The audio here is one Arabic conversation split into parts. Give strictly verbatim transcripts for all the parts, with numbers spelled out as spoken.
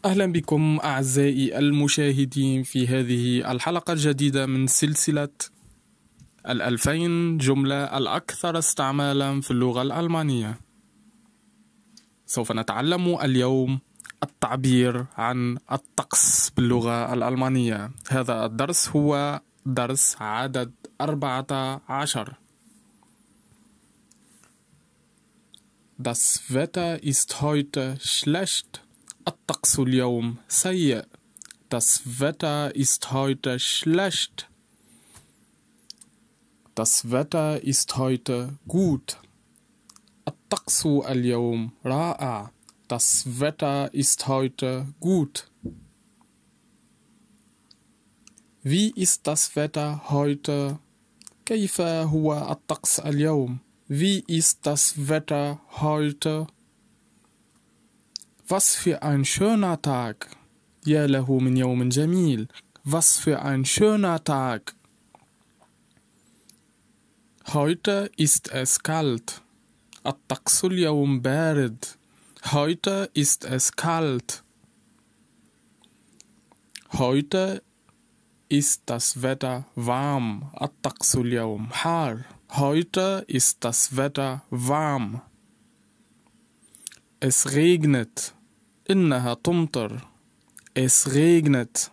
أهلا بكم أعزائي المشاهدين في هذه الحلقة الجديدة من سلسلة الألفين جملة الأكثر استعمالا في اللغة الألمانية. سوف نتعلم اليوم التعبير عن الطقس باللغة الألمانية. هذا الدرس هو درس عدد أربعة عشر. Das Wetter ist heute schlecht. الطقس اليوم سيء. Das Wetter ist heute schlecht. Das Wetter ist heute gut. الطقس اليوم رائع. Das Wetter ist heute gut. Wie ist das Wetter heute? كيف هو الطقس اليوم? Wie ist das Wetter heute? Was für ein schöner Tag. يا له من يوم جميل. Was für ein schöner Tag. Heute ist es kalt. الطقس اليوم بارد. Heute ist es kalt. Heute ist das Wetter warm. الطقس اليوم حار. Heute ist das Wetter warm. Es regnet. إنها تمطر. Es regnet.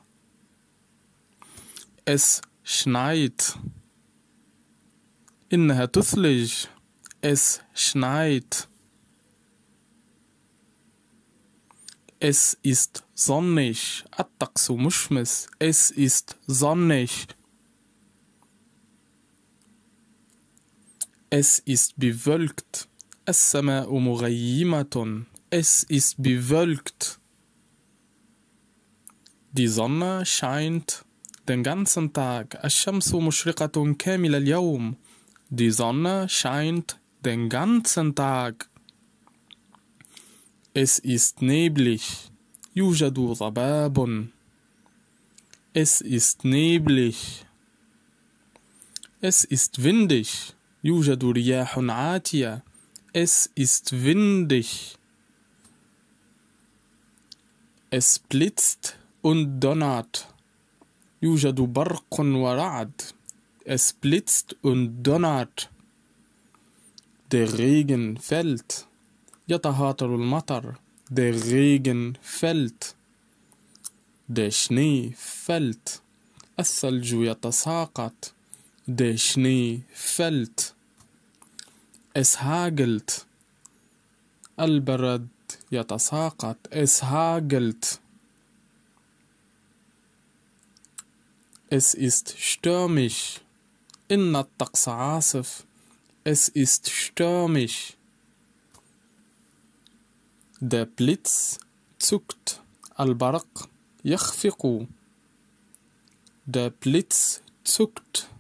Es schneit. إنها تثلج. Es schneit. Es ist sonnig. الطقس مشمس. Es ist sonnig. Es ist bewölkt. السماء مغيمة. Es ist bewölkt. Die Sonne scheint den ganzen Tag. الشمس مشرقة كامل اليوم. Die Sonne scheint den ganzen Tag. Es ist neblig. يوجد ضباب. Es ist neblig. Es ist windig. يوجد رياح عاتية. Es ist windig. Es blitzt und donnert. يوجد برق ورعد. Es blitzt und donnert. Der Regen fällt. يتهاطل المطر. Der Regen fällt. Der Schnee fällt. الثلج يتساقط. Der Schnee fällt. Es hagelt. البرد يتساقط. Es hagelt. Es ist stürmisch. إن الطقس عاصف. Es ist stürmisch. Der Blitz zuckt. البرق يخفق. Der Blitz zuckt.